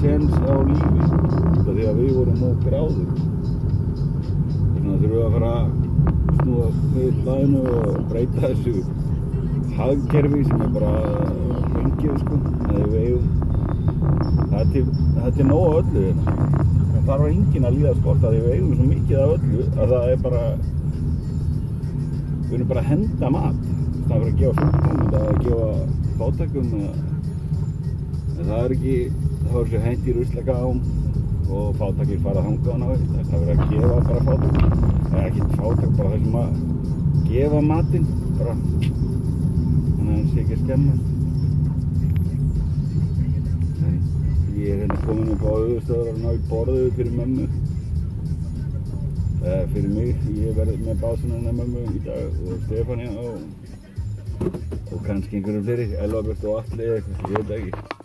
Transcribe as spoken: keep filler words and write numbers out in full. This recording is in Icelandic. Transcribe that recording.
séns á lífi því að við vorum of gráðug. Þannig að þurfum við að fara að snúa við hlaðinu og breyta þessu hagkerfi sem er bara fengið, sko, að við eigum. Það er til, það er til nóg af öllu hérna. Það þarf enginn að líða skort að við eigum svo mikið af öllu að það er bara, við erum bara að henda mat. Það er bara að gefa fólkum, það er að gefa fátækum. En það er ekki, það er svo hent í ruslagám og fátækir fara þangað á nátt. Það er verið að gefa bara fátækum. Það er ekki fátæk, bara þessum að gefa matinn, bara. Þannig að hann sé ekki að skemmast. Ég er hérna komin upp á höfuðstöðvar og ná í borðið fyrir mömmu. Eða fyrir mig, ég verð með básuna hennar mömmu í dag og Stefania og, og kannski einhverjum fleiri, Elva Björt og Atli eða eitthvað, ég veit ekki.